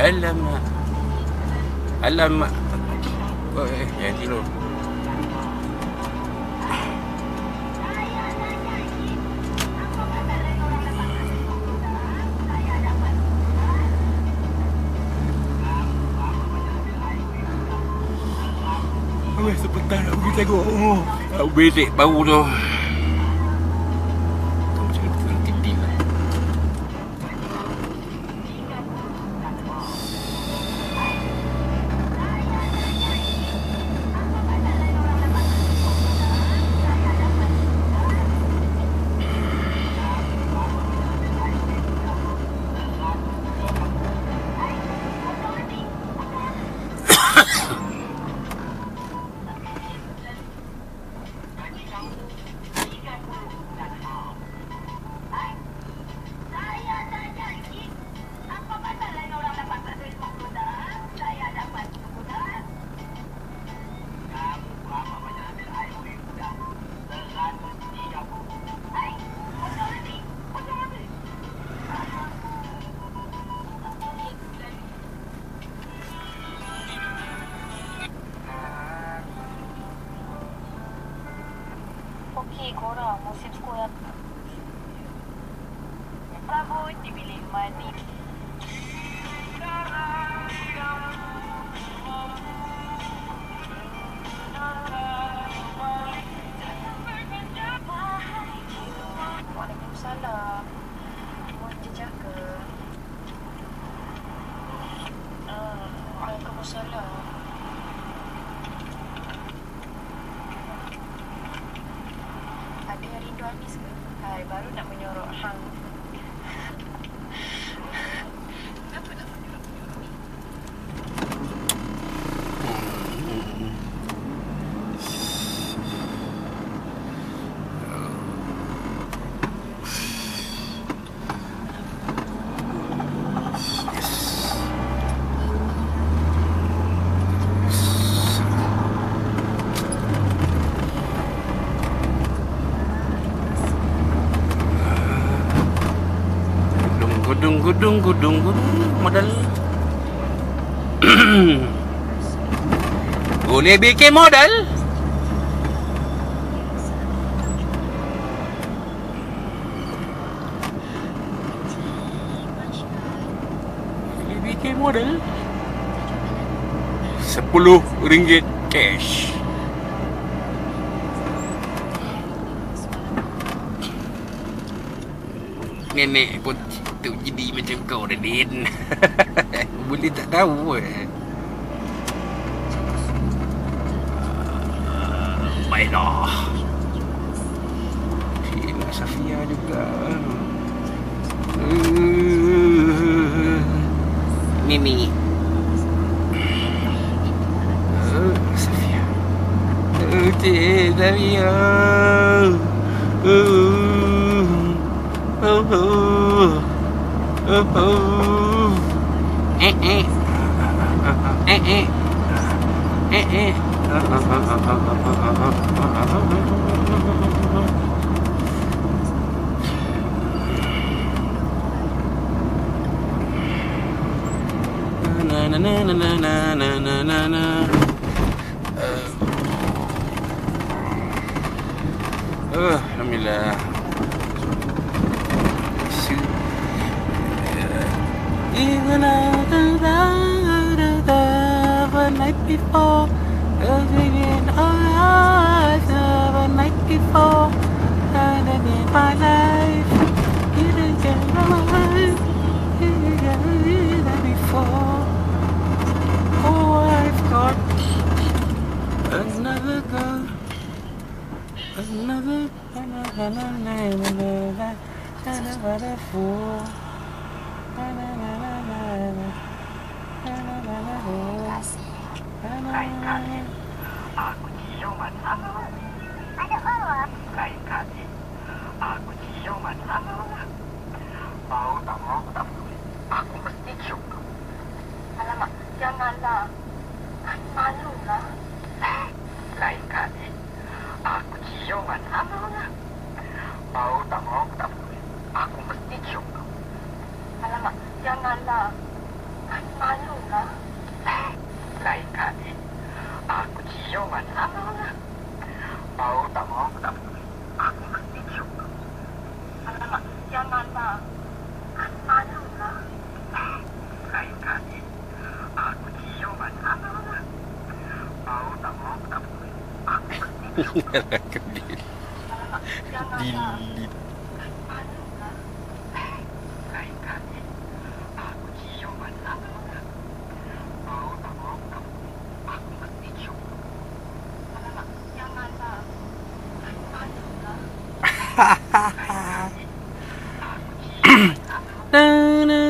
Alamak. Alamak. Oh, jadi lo. Sebentar nak pergi tengok. Bedek baru tu. Macam betul titik lah. Okey, korang musim sekolah Prabut di bilik mandi. Waalaikumsalam. Mohon dijaga. Waalaikumsalam. Ada yang rindu Anis ke? Hai, baru nak menyorok hang. Kenapa nak menyorok-menyorok ni? Gudung modal. Boleh bikin modal. Boleh bikin modal. RM10 cash. Nenek pun tu jadi macam kau dah, Din. Boleh tak tahu baiklah. Cik Safia juga. Mimi. Safia. Cik Safia. Alhamdulillah. Even the night before, again, the night before, and in my life, you didn't get right, you didn't get that before. Oh, I've got another girl, another fool. Lain kali aku ciuman sama. Ada apa? Lain kali aku ciuman sama. Mau tak mau tak peduli, aku mesti cium kau. Alamak, janganlah. Malu lah. Lain kali aku ciuman sama. Mau tak mau tak peduli, aku mesti cium kau. Alamak, janganlah. Malulah. Lain kali, aku cium mana sana. Mau tak mau, aku tak peduli. Aku mesti cium. Alamak, janganlah. Malulah. Lain kali, aku cium mana sana. Mau tak mau, aku tak peduli. Aku mesti cium. Alamak, janganlah. Dilit. Malulah. Lain kali, aku cium mana sana. Mau tak mau, aku tak peduli. Aku mesti cium. Alamak, janganlah. Malulah. Na na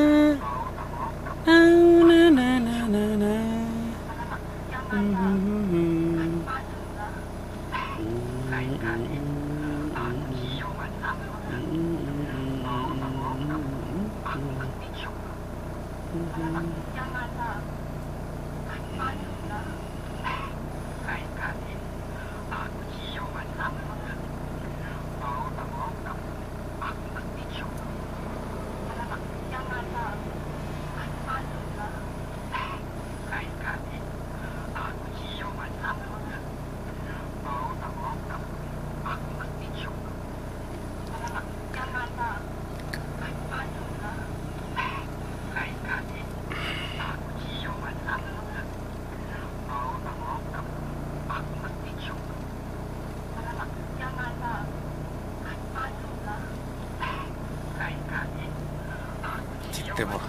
na na na na na. Alamak, janganlah. Malulah. Lain kali, aku cium mana sana. Mau tak mau, aku tak peduli. Aku mesti cium. Alamak, janganlah. Malulah. Lain kali, aku cium mana sana. Mau tak mau, aku tak peduli. Aku mesti cium. Alamak, janganlah. Malulah. Lain kali, aku cium mana sana. Mau tak mau, aku tak peduli. Aku mesti cium. Alamak, janganlah. Malulah. Lain kali, aku cium mana sana. Mau tak mau, aku tak peduli. Aku mesti cium. Alamak, janganlah. Malulah. Lain kali, aku Cerita apa?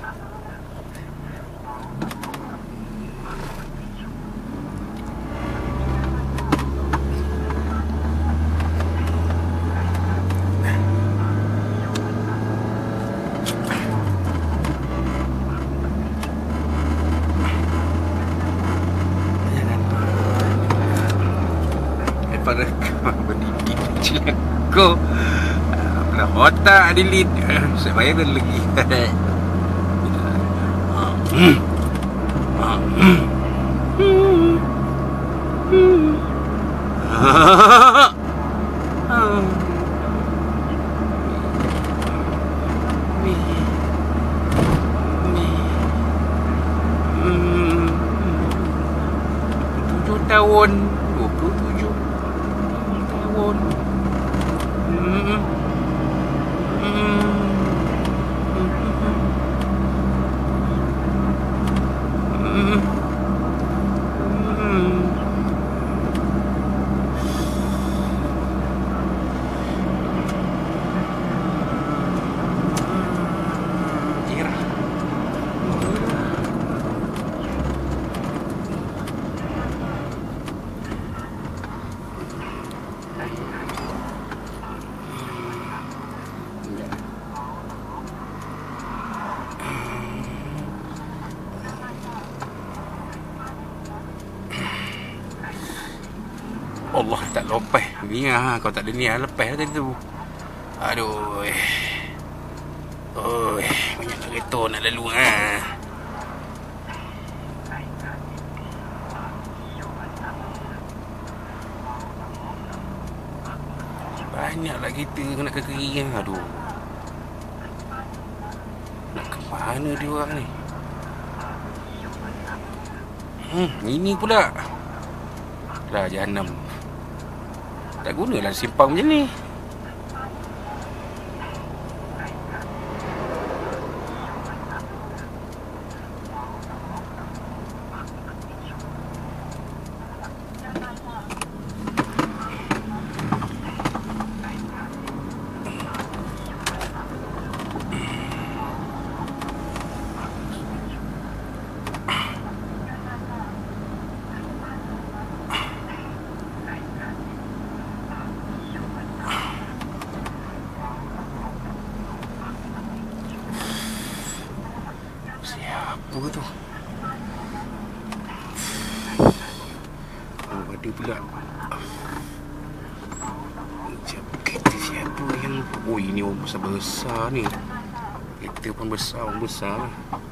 Daripada kau berdiri macam kau belah otak Adilin. Saya bayar lagi. Tahun 27 tahun. Allah tak lepas ni kau tak ada ni lepas tadi tu. Aduh. Oi, banyak kereta nak lalu Banyaklah kereta nak ke kiri. Aduh. Nak ke mana dia orang ni? Ini pula. Lah jahanam. Tak gunalah simpang macam ni. Apa tu? Oh, ada pula. Macam kereta siapa yang... Oh, ini orang besar-besar ni. Kereta pun besar, orang besar ni.